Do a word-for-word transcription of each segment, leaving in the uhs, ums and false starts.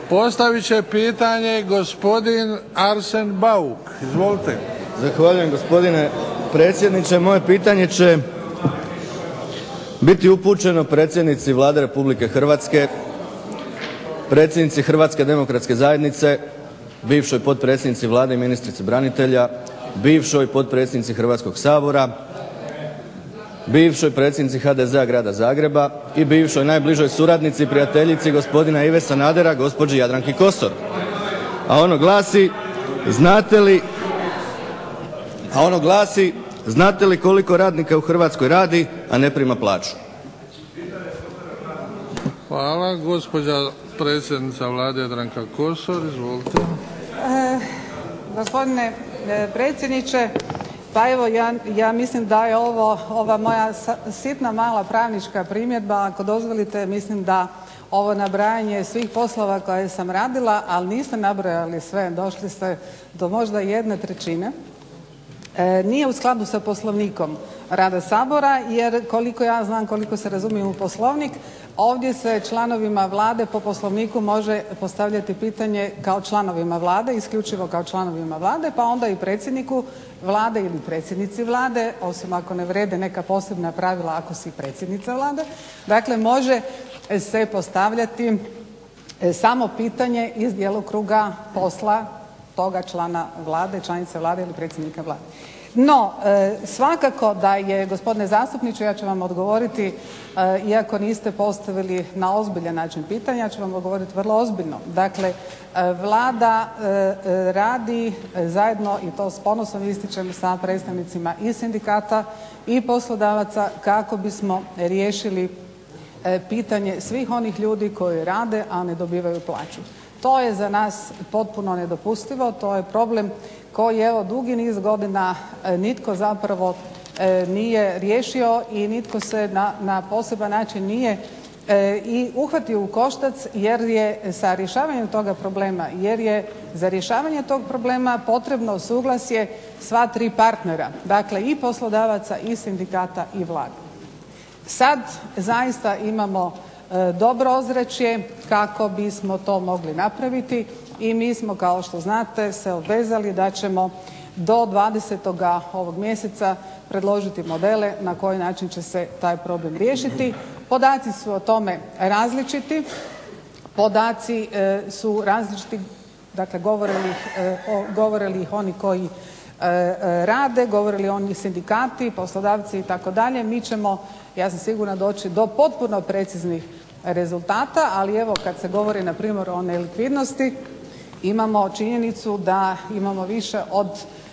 Postavit će pitanje gospodin Arsen Bauk. Izvolite. Zahvaljujem gospodine predsjedniče. Moje pitanje će biti upućeno predsjednici Vlade Republike Hrvatske, predsjednici Hrvatske demokratske zajednice, bivšoj potpredsjednici Vlade i ministrici branitelja, bivšoj potpredsjednici Hrvatskog sabora, bivšoj predsjednici ha de zea grada Zagreba i bivšoj najbližoj suradnici i prijateljici gospodina Ive Sanadera gospođi Jadranki Kosor. A ono glasi, znate li, a ono glasi znate li koliko radnika u Hrvatskoj radi, a ne prima plaću? Hvala. Gospođa predsjednica Vlade Jadranka Kosor. Izvolite. E, gospodine predsjedniče, pa evo ja, ja mislim da je ovo ova moja sitna mala pravnička primjedba, ako dozvolite, mislim da ovo nabrajanje svih poslova koje sam radila, ali niste nabrojali sve, došli ste do možda jedne trećine, e, nije u skladu sa Poslovnikom rada Sabora, jer koliko ja znam, koliko se razumijem u Poslovnik, ovdje se članovima Vlade po Poslovniku može postavljati pitanje kao članovima Vlade, isključivo kao članovima Vlade, pa onda i predsjedniku Vlade ili predsjednici Vlade, osim ako ne vrijede neka posebna pravila ako si predsjednica Vlade. Dakle, može se postavljati samo pitanje iz djelokruga posla toga člana Vlade, članice Vlade ili predsjednika Vlade. No, svakako da je, gospodine zastupniče, ja ću vam odgovoriti, iako niste postavili na ozbiljan način pitanja, ja ću vam odgovoriti vrlo ozbiljno. Dakle, Vlada radi zajedno, i to s ponosom ističem, sa predstavnicima i sindikata i poslodavaca kako bismo riješili pitanje svih onih ljudi koji rade, a ne dobivaju plaću. To je za nas potpuno nedopustivo, to je problem koji evo dugi niz godina nitko zapravo nije riješio i nitko se na, na poseban način nije i uhvatio u koštac, jer je sa rješavanjem toga problema, jer je za rješavanje tog problema potrebno suglasje sva tri partnera, dakle i poslodavaca i sindikata i Vlade. Sad zaista imamo dobro ozračje kako bismo to mogli napraviti i mi smo, kao što znate, se obvezali da ćemo do dvadesetoga ovog mjeseca predložiti modele na koji način će se taj problem riješiti. Podaci su o tome različiti, podaci su različiti, dakle govore li, govore li ih oni koji rade, govore li oni sindikati, poslodavci itd. Mi ćemo, ja sam sigurna, doći do potpuno preciznih rezultata, ali evo kad se govori na primjer o nelikvidnosti, imamo činjenicu da imamo više od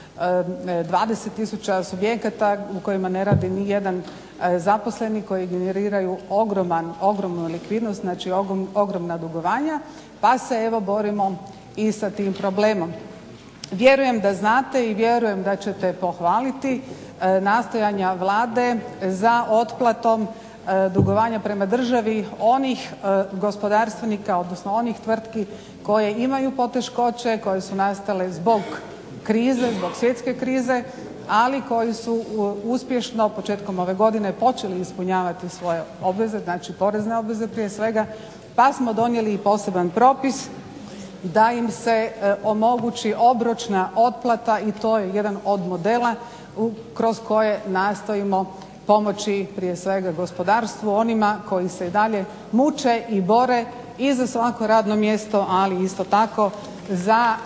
dvadeset tisuća subjekata u kojima ne radi ni jedan zaposleni, koji generiraju ogroman, ogromnu likvidnost, znači ogromna dugovanja, pa se evo borimo i sa tim problemom. Vjerujem da znate i vjerujem da ćete pohvaliti nastojanja Vlade za otplatom dugovanja prema državi onih gospodarstvenika, odnosno onih tvrtki koje imaju poteškoće, koje su nastale zbog krize, zbog svjetske krize, ali koji su uspješno početkom ove godine počeli ispunjavati svoje obveze, znači porezne obveze prije svega, pa smo donijeli i poseban propis da im se omogući obročna otplata i to je jedan od modela kroz koje nastojimo pomoći prije svega gospodarstvu, onima koji se i dalje muče i bore i za svako radno mjesto, ali isto tako za,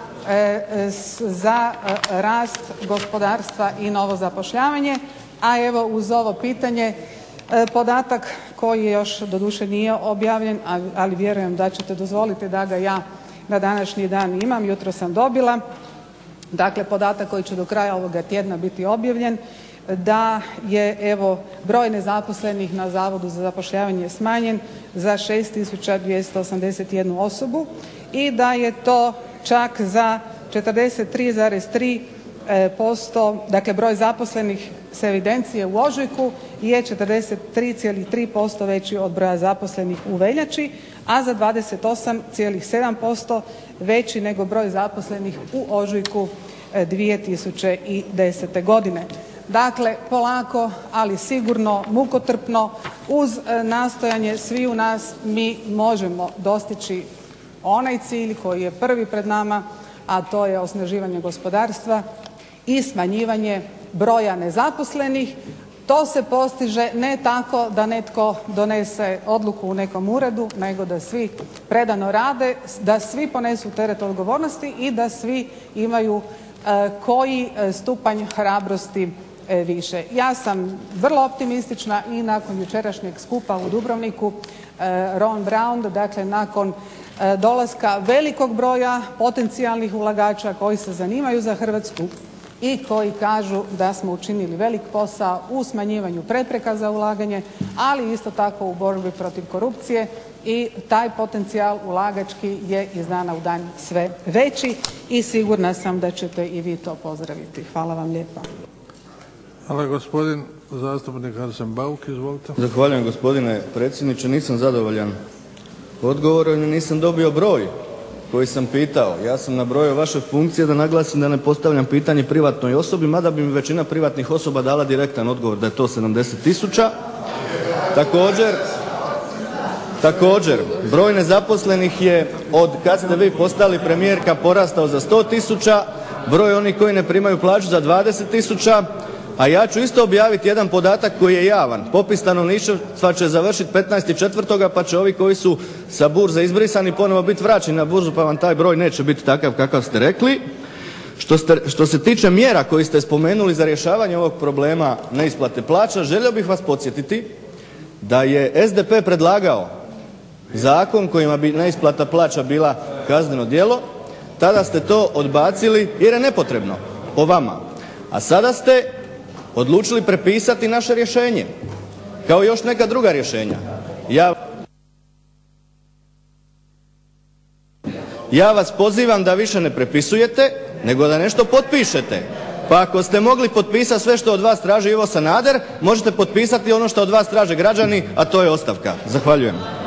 za rast gospodarstva i novo zapošljavanje. A evo uz ovo pitanje podatak koji još doduše nije objavljen, ali vjerujem da ćete dozvoliti da ga ja na današnji dan imam, jutros sam dobila, dakle podatak koji će do kraja ovoga tjedna biti objavljen, da je evo broj nezaposlenih na Zavodu za zapošljavanje smanjen za šest tisuća dvjesto osamdeset jednu osobu i da je to čak za četrdeset tri zarez tri posto, dakle broj zaposlenih s evidencije u ožujku je četrdeset tri zarez tri posto veći od broja zaposlenih u veljači, a za dvadeset osam zarez sedam posto veći nego broj zaposlenih u ožujku dvije tisuće desete godine. Dakle, polako ali sigurno, mukotrpno, uz nastojanje sviju nas mi možemo dostići onaj cilj koji je prvi pred nama, a to je osnaživanje gospodarstva i smanjivanje broja nezaposlenih. To se postiže ne tako da netko donese odluku u nekom uredu nego da svi predano rade, da svi ponesu teret odgovornosti i da svi imaju koji stupanj hrabrosti više. Ja sam vrlo optimistična i nakon jučerašnjeg skupa u Dubrovniku Ron Brown, dakle nakon dolaska velikog broja potencijalnih ulagača koji se zanimaju za Hrvatsku i koji kažu da smo učinili velik posao u smanjivanju prepreka za ulaganje, ali isto tako u borbi protiv korupcije i taj potencijal ulagački je iz dana u dan sve veći i sigurna sam da ćete i vi to pozdraviti. Hvala vam lijepa. Hvala. Gospodin zastupnik Arsen Bauk, izvolite. Zahvaljujem gospodine predsjedniče. Nisam zadovoljan odgovorom jer nisam dobio broj koji sam pitao. Ja sam nabrojao vaše funkcije da naglasim da ne postavljam pitanje privatnoj osobi, mada bi mi većina privatnih osoba dala direktan odgovor da je to sedamdeset tisuća. Također, također broj nezaposlenih je od kad ste vi postali premijerka porastao za sto tisuća, broj onih koji ne primaju plaću za dvadeset tisuća, a ja ću isto objaviti jedan podatak koji je javan. Popis stanovništva će završiti petnaesti četvrtoga pa će ovi koji su sa burze izbrisani ponovo biti vraćeni na burzu pa vam taj broj neće biti takav kakav ste rekli. Što, ste, što se tiče mjera koje ste spomenuli za rješavanje ovog problema neisplate plaća, želio bih vas podsjetiti da je S D P predlagao zakon kojima bi neisplata plaća bila kazneno djelo. Tada ste to odbacili jer je nepotrebno po vama. A sada ste odlučili prepisati naše rješenje kao još neka druga rješenja. Ja, ja vas pozivam da više ne prepisujete nego da nešto potpišete. Pa ako ste mogli potpisati sve što od vas traži Ivo Sanader, možete potpisati ono što od vas traže građani, a to je ostavka. Zahvaljujem.